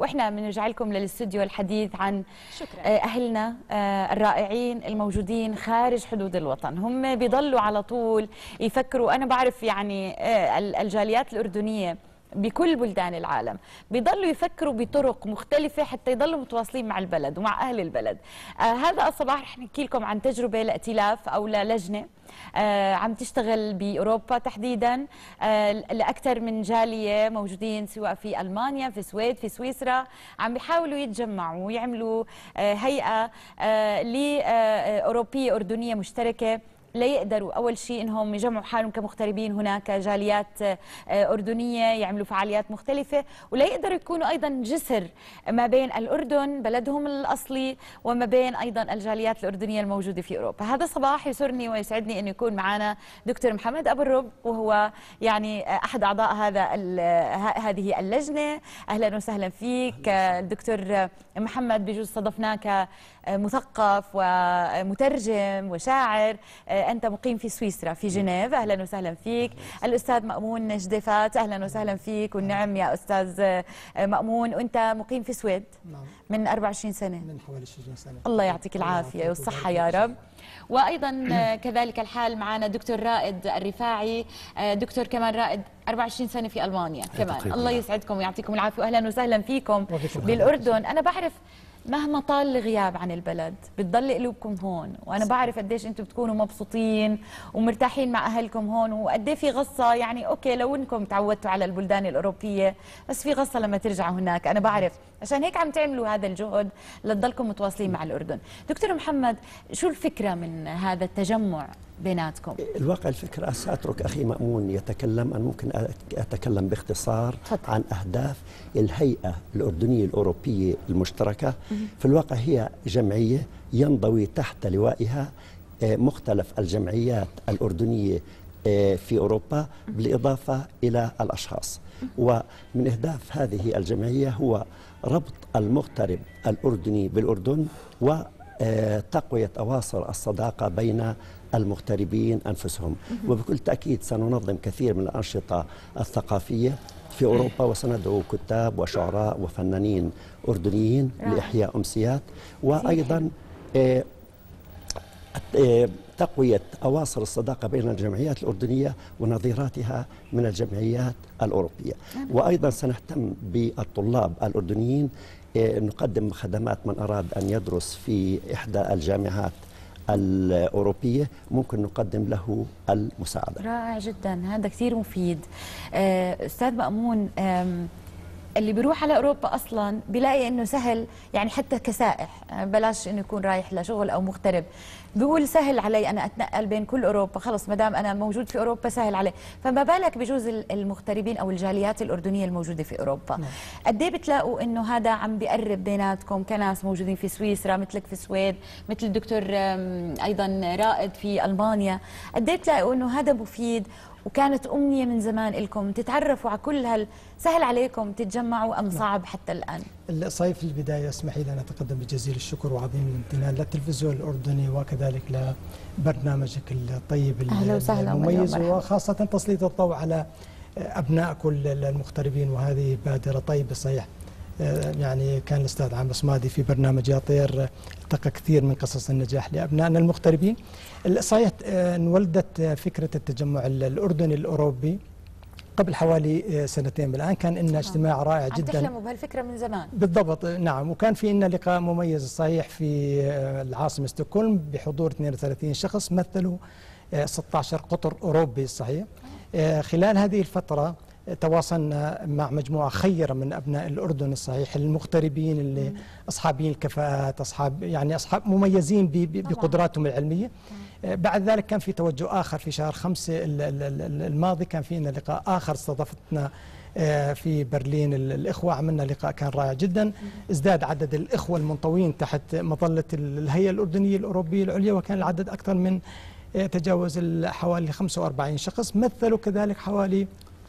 واحنا بنرجع لكم للاستوديو الحديث عن شكرا. اهلنا الرائعين الموجودين خارج حدود الوطن. هم بيضلوا على طول يفكروا، انا بعرف يعني الجاليات الاردنيه بكل بلدان العالم بيضلوا يفكروا بطرق مختلفة حتى يضلوا متواصلين مع البلد ومع أهل البلد. هذا الصباح رح نحكي لكم عن تجربة لائتلاف أو للجنة عم تشتغل بأوروبا تحديدا لأكثر من جالية موجودين سواء في ألمانيا، في السويد، في سويسرا، عم بيحاولوا يتجمعوا ويعملوا هيئة أوروبية أردنية مشتركة ليقدروا أول شيء إنهم يجمعوا حالهم كمغتربين هناك جاليات أردنية، يعملوا فعاليات مختلفة، وليقدروا يكونوا أيضا جسر ما بين الأردن بلدهم الأصلي وما بين أيضا الجاليات الأردنية الموجودة في أوروبا. هذا صباح يسرني ويسعدني أن يكون معنا دكتور محمد أبو الرب، وهو يعني أحد أعضاء هذه اللجنة. أهلا وسهلا فيك دكتور محمد. بجوز صادفناك مثقف ومترجم وشاعر، أنت مقيم في سويسرا في جنيف. أهلا وسهلا فيك. الأستاذ مأمون نجدفات، أهلا وسهلا فيك. والنعم يا أستاذ مأمون، وأنت مقيم في السويد من 24 سنة، من حوالي 20 سنة. الله يعطيك العافية والصحة يا رب. وأيضا كذلك الحال معنا دكتور رائد الرفاعي. دكتور كمان رائد 24 سنة في ألمانيا كمان. الله يسعدكم ويعطيكم العافية وأهلا وسهلا فيكم بالأردن. أنا بعرف مهما طال الغياب عن البلد بتضل قلوبكم هون، وانا بعرف قديش انتم بتكونوا مبسوطين ومرتاحين مع اهلكم هون، وقد في غصه يعني اوكي لو انكم تعودتوا على البلدان الاوروبيه، بس في غصه لما ترجعوا هناك. انا بعرف عشان هيك عم تعملوا هذا الجهد لتضلكم متواصلين مع الاردن. دكتور محمد، شو الفكره من هذا التجمع بيناتكم؟ الواقع الفكرة سأترك أخي مأمون يتكلم، أنا ممكن أتكلم باختصار عن أهداف الهيئة الأردنية الأوروبية المشتركة. في الواقع هي جمعية ينضوي تحت لوائها مختلف الجمعيات الأردنية في أوروبا بالإضافة إلى الأشخاص. ومن أهداف هذه الجمعية هو ربط المغترب الأردني بالأردن وتقوية أواصر الصداقة بين المغتربين أنفسهم. وبكل تأكيد سننظم كثير من الأنشطة الثقافية في أوروبا، وسندعو كتاب وشعراء وفنانين أردنيين لإحياء أمسيات، وأيضا تقوية أواصر الصداقة بين الجمعيات الأردنية ونظيراتها من الجمعيات الأوروبية. وأيضا سنهتم بالطلاب الأردنيين، نقدم خدمات من أراد أن يدرس في إحدى الجامعات الأوروبية ممكن نقدم له المساعدة. رائع جدا، هذا كثير مفيد. أستاذ مأمون، اللي بيروح على أوروبا أصلا بيلاقي إنه سهل، يعني حتى كسائح بلاش إنه يكون رايح لشغل أو مغترب، بيقول سهل علي أنا أتنقل بين كل أوروبا، خلص ما دام أنا موجود في أوروبا سهل علي. فما بالك بجوز المغتربين أو الجاليات الأردنية الموجودة في أوروبا، قد إيه بتلاقوا إنه هذا عم بيقرب بيناتكم كناس موجودين في سويسرا مثلك في السويد، مثل الدكتور أيضا رائد في ألمانيا، قد إيه بتلاقوا إنه هذا مفيد؟ وكانت أمنية من زمان لكم تتعرفوا على كل سهل عليكم تتجمعوا أم صعب حتى الآن؟ الصيف في البداية اسمحي لي أن أتقدم بجزيل الشكر وعظيم الامتنان للتلفزيون الأردني وكذلك لبرنامجك الطيب المميز، وخاصة تسليط الضوء على أبناء كل المغتربين، وهذه بادرة طيبة صحيح. يعني كان الأستاذ عامر صمادي في برنامج يا طير التقى كثير من قصص النجاح لأبنائنا المغتربين. صحيح انولدت فكرة التجمع الأردني الأوروبي قبل حوالي سنتين بالآن. كان لنا اجتماع رائع جدا. تحلموا بهالفكرة من زمان بالضبط، نعم. وكان في لنا لقاء مميز صحيح في العاصمة ستوكهولم بحضور 32 شخص مثلوا 16 قطر أوروبي صحيح. خلال هذه الفترة تواصلنا مع مجموعة خيرة من أبناء الأردن الصحيح المغتربين اللي أصحابين الكفاءات، أصحاب مميزين بقدراتهم العلمية. بعد ذلك كان في توجه آخر في شهر 5 الماضي، كان في لنا لقاء آخر استضافتنا في برلين الإخوة، عملنا لقاء كان رائع جدا. ازداد عدد الإخوة المنطوين تحت مظلة الهيئة الأردنية الأوروبية العليا، وكان العدد أكثر من تجاوز حوالي 45 شخص، مثلوا كذلك حوالي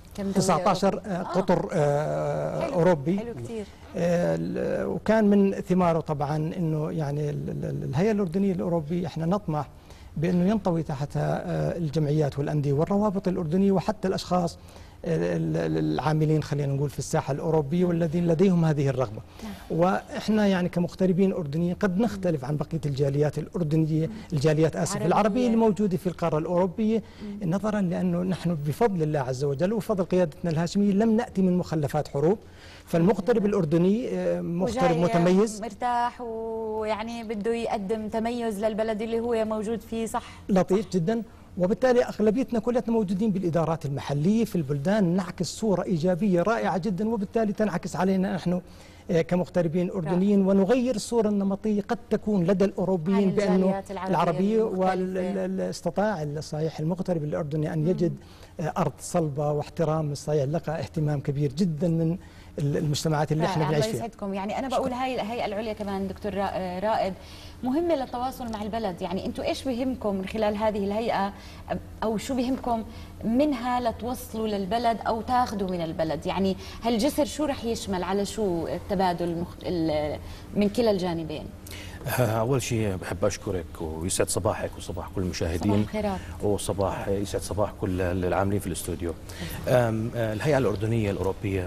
19 قطر أوروبي. حلو كتير. وكان من ثماره طبعا أنه يعني الهيئة الأردنية الأوروبية احنا نطمح بأنه ينطوي تحتها الجمعيات والأندية والروابط الأردنية وحتى الأشخاص العاملين خلينا نقول في الساحة الأوروبية والذين لديهم هذه الرغبة. وإحنا يعني كمغتربين أردنيين قد نختلف عن بقية الجاليات الأردنية، الجاليات العربية الموجودة في القارة الأوروبية، نظرا لأنه نحن بفضل الله عز وجل وفضل قيادتنا الهاشمية لم نأتي من مخلفات حروب. فالمغترب الأردني مغترب متميز مرتاح ويعني بده يقدم تميز للبلد اللي هو موجود فيه. صح، لطيف جدا. وبالتالي أغلبيتنا كلنا موجودين بالإدارات المحلية في البلدان، نعكس صورة إيجابية رائعة جدا، وبالتالي تنعكس علينا نحن كمغتربين أردنيين، ونغير الصورة النمطية قد تكون لدى الأوروبيين بأنه العربية. واستطاع صحيح المغترب الأردني أن يجد أرض صلبة واحترام. صحيح لقى اهتمام كبير جدا من المجتمعات اللي احنا بنعيش فيها. الله يسعدكم. يعني انا بقول هاي الهيئه العليا كمان دكتور رائد مهمه للتواصل مع البلد. يعني انتم ايش بيهمكم من خلال هذه الهيئه، او شو بيهمكم منها لتوصلوا للبلد او تاخذوا من البلد؟ يعني هالجسر شو رح يشمل على شو التبادل من كلا الجانبين؟ أول شيء بحب أشكرك ويسعد صباحك وصباح كل المشاهدين، وصباح يسعد صباح كل العاملين في الاستوديو. الهيئة الأردنية الأوروبية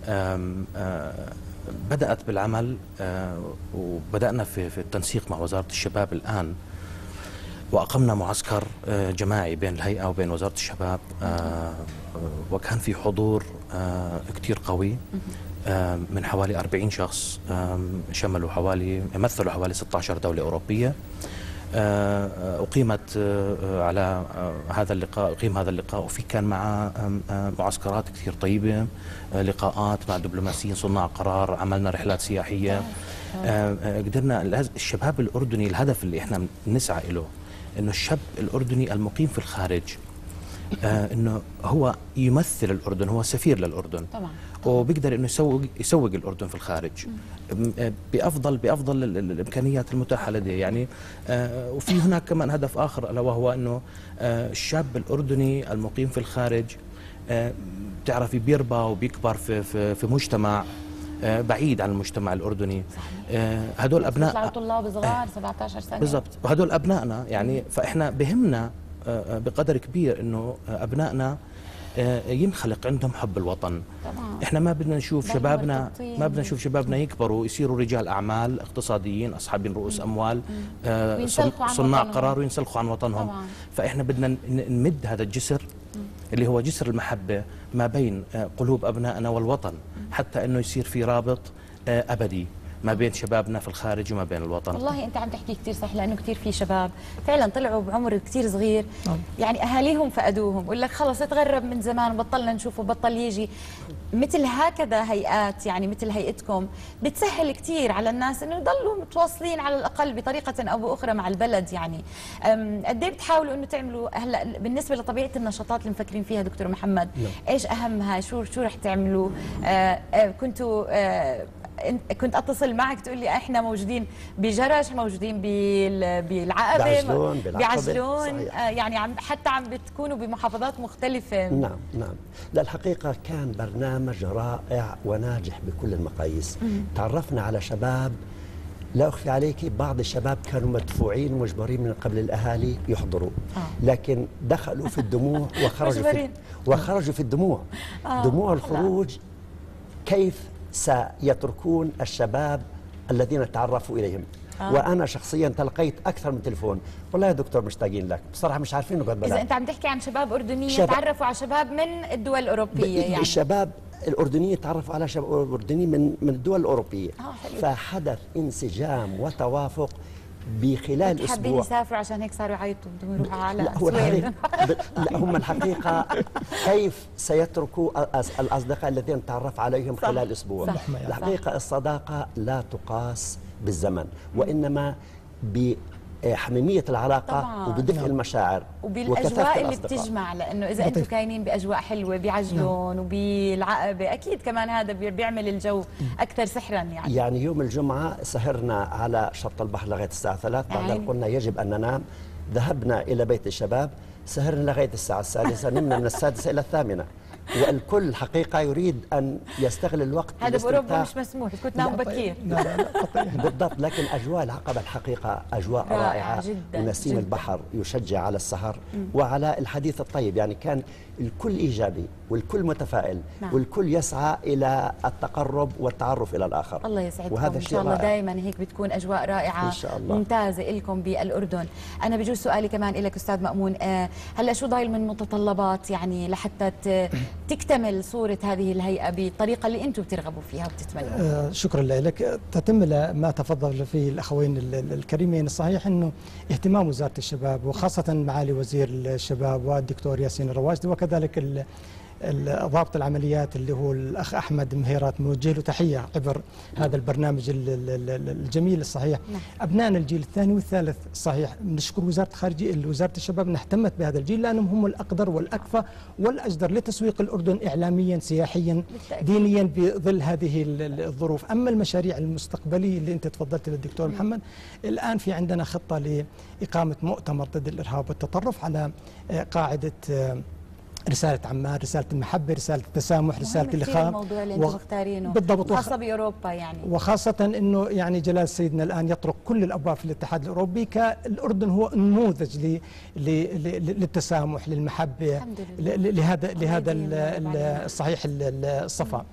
بدأت بالعمل، وبدأنا في التنسيق مع وزارة الشباب الآن، وأقمنا معسكر جماعي بين الهيئة وبين وزارة الشباب، وكان في حضور كتير قوي من حوالي 40 شخص، مثلوا حوالي 16 دولة أوروبية. أقيمت على هذا اللقاء وفي كان مع معسكرات كثير طيبة، لقاءات مع دبلوماسيين صناع قرار، عملنا رحلات سياحية. قدرنا الشباب الأردني، الهدف اللي احنا نسعى له انه الشاب الأردني المقيم في الخارج انه هو يمثل الأردن، هو سفير للأردن طبعا. وبيقدر انه يسوق الأردن في الخارج بافضل الامكانيات المتاحه لديه. يعني وفي هناك كمان هدف اخر، الا وهو انه الشاب الأردني المقيم في الخارج بتعرفي بيربى وبيكبر في مجتمع بعيد عن المجتمع الأردني. هدول ابناء بيطلعوا طلاب صغار 17 سنه بالضبط، وهدول ابنائنا. يعني فاحنا بهمنا بقدر كبير انه ابنائنا ينخلق عندهم حب الوطن. طبعا. احنا ما بدنا نشوف شبابنا يكبروا يصيروا رجال اعمال اقتصاديين اصحاب رؤوس اموال، صناع قرار، وينسلخوا عن وطنهم. طبعا. فاحنا بدنا نمد هذا الجسر اللي هو جسر المحبه ما بين قلوب ابنائنا والوطن، حتى انه يصير في رابط ابدي ما بين شبابنا في الخارج وما بين الوطن. والله انت عم تحكي كثير صح، لانه كثير في شباب فعلا طلعوا بعمر كثير صغير، يعني اهاليهم فقدوهم، بقول لك خلص تغرب من زمان وبطلنا نشوفه، بطل يجي. مثل هكذا هيئات، يعني مثل هيئتكم بتسهل كثير على الناس انه يضلوا متواصلين على الاقل بطريقه او باخرى مع البلد. يعني قد ايه بتحاولوا انه تعملوا هلا بالنسبه لطبيعه النشاطات اللي مفكرين فيها دكتور محمد؟ ايش اهمها؟ شو رح تعملوا؟ كنت اتصل معك تقول لي احنا موجودين بجرش، موجودين بالعقبه، بعجلون، يعني حتى عم بتكونوا بمحافظات مختلفه. نعم. لا الحقيقه كان برنامج رائع وناجح بكل المقاييس. تعرفنا على شباب، لا أخفي عليك بعض الشباب كانوا مدفوعين ومجبرين من قبل الأهالي يحضروا، لكن دخلوا في الدموع وخرجوا في الدموع. دموع الخروج. كيف سيتركون الشباب الذين تعرفوا إليهم؟ وأنا شخصيا تلقيت أكثر من تليفون، والله يا دكتور مشتاقين لك، بصراحة مش عارفين نقعد بلد. إذا أنت عم تحكي عن شباب أردنيين تعرفوا على شباب من الدول الأوروبية، يعني الشباب الأردنيين تعرفوا على شباب أردنيين من الدول الأوروبية. فحدث انسجام وتوافق بخلال أسبوع. حابين يسافروا عشان هيك صاروا يعيطوا بدهم يروحوا على لا هم الحقيقة كيف سيتركوا الأصدقاء الذين تعرف عليهم خلال أسبوع. الحقيقة الصداقة لا تقاس بالزمن، وإنما بحميمية العلاقة وبدفء المشاعر وبالأجواء اللي بتجمع. لأنه إذا أنتم كاينين بأجواء حلوة بعجلون وبالعقبة، أكيد كمان هذا بيعمل الجو أكثر سحرا. يعني يوم الجمعة سهرنا على شط البحر لغاية الساعة 3، بعدين قلنا يجب أن ننام، ذهبنا إلى بيت الشباب، سهرنا لغاية الساعة 6، نمنا من 6 إلى 8. والكل حقيقة يريد أن يستغل الوقت. هذا بأوروبا مش مسموح، كنت نام بكير. بالضبط، لكن أجواء العقبة الحقيقة أجواء رائعة جدا، ونسيم جدا. البحر يشجع على السهر وعلى الحديث الطيب. يعني كان الكل إيجابي والكل متفائل. نعم. والكل يسعى إلى التقرب والتعرف إلى الآخر. الله يسعدكم، وهذا إن شيء شاء الله رائع. دائما هيك بتكون أجواء رائعة إن شاء الله. ممتازة لكم بالأردن. أنا بجوز سؤالي كمان لك أستاذ مأمون، هلا شو ضايل من متطلبات يعني لحتى تكتمل صورة هذه الهيئة بالطريقة اللي أنتم بترغبوا فيها وبتتمنوا؟ شكرا لك. تتم ما تفضل فيه الأخوين الكريمين. الصحيح أنه اهتمام وزارة الشباب وخاصة معالي وزير الشباب والدكتور ياسين الرواجدي وكذلك ضابط العمليات اللي هو الأخ أحمد مهيرات، موجه له تحية عبر هذا البرنامج الجميل. الصحيح أبنائنا الجيل الثاني والثالث صحيح نشكر وزارة الخارجية، وزارة الشباب انها اهتمت بهذا الجيل لأنهم هم الأقدر والأكفى والأجدر لتسويق الأردن إعلاميا سياحيا دينيا بظل هذه الظروف. أما المشاريع المستقبلية اللي أنت تفضلت للدكتور محمد، الآن في عندنا خطة لإقامة مؤتمر ضد الإرهاب والتطرف على قاعدة رسالة عمان، رسالة المحبة، رسالة التسامح، رسالة الإخاء. الموضوع اللي انتم مختارينه بالضبط، خاصة بأوروبا يعني، وخاصة أنه يعني جلال سيدنا الآن يطرق كل الأبواب في الاتحاد الأوروبي، كالأردن هو نموذج للتسامح، للمحبة، لهذا الصحيح الصفاء.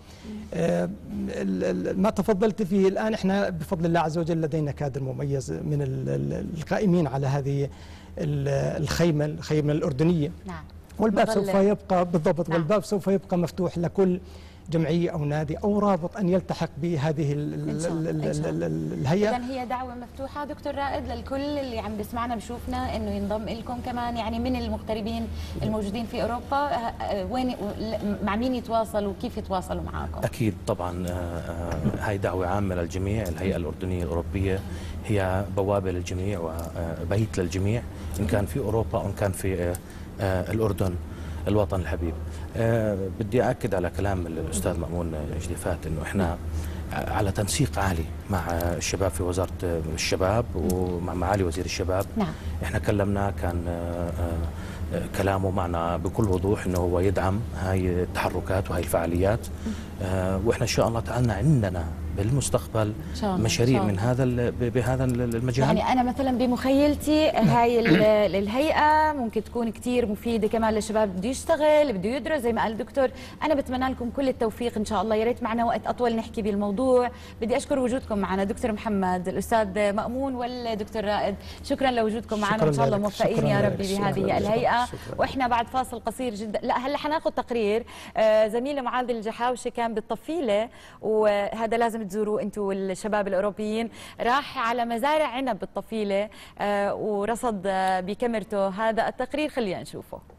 ما تفضلت فيه الآن احنا بفضل الله عز وجل لدينا كادر مميز من القائمين على هذه الخيمة الأردنية. نعم. والباب سوف يبقى بالضبط. نعم. والباب سوف يبقى مفتوح لكل جمعية أو نادي أو رابط أن يلتحق بهذه الهيئة. إذن هي دعوة مفتوحة دكتور رائد للكل اللي عم بيسمعنا بشوفنا إنه ينضم لكم كمان، يعني من المغتربين الموجودين في أوروبا، وين مع مين يتواصلوا وكيف يتواصلوا معاكم؟ أكيد طبعا هاي دعوة عامة للجميع. الهيئة الأردنية الأوروبية هي بوابة للجميع وبيت للجميع، إن كان في أوروبا أو إن كان في الأردن الوطن الحبيب. بدي أكد على كلام الأستاذ مأمون جديفات إنه إحنا على تنسيق عالي مع الشباب في وزارة الشباب ومع معالي وزير الشباب. نعم. إحنا كلمنا، كان كلامه معنا بكل وضوح إنه هو يدعم هاي التحركات وهاي الفعاليات. وإحنا إن شاء الله تعالى عندنا بالمستقبل مشاريع من بهذا المجال. يعني أنا مثلا بمخيلتي هاي الهيئة ممكن تكون كتير مفيدة كمان للشباب بده يشتغل بده يدرس زي ما قال الدكتور. أنا بتمنى لكم كل التوفيق إن شاء الله. يا ريت معنا وقت أطول نحكي بالموضوع. بدي أشكر وجودكم معنا دكتور محمد، الأستاذ مأمون والدكتور رائد، شكرا لوجودكم معنا. إن شاء الله موفقين يا ربي بهذه الهيئة. وإحنا بعد فاصل قصير جدا، لا هلا حناخذ تقرير زميلنا معاذ الجحاوشي كان بالطفيلة، وهذا لازم تزوروا انتم والشباب الاوروبيين. راح على مزارع عنب بالطفيله ورصد بكاميرته هذا التقرير، خلينا نشوفه.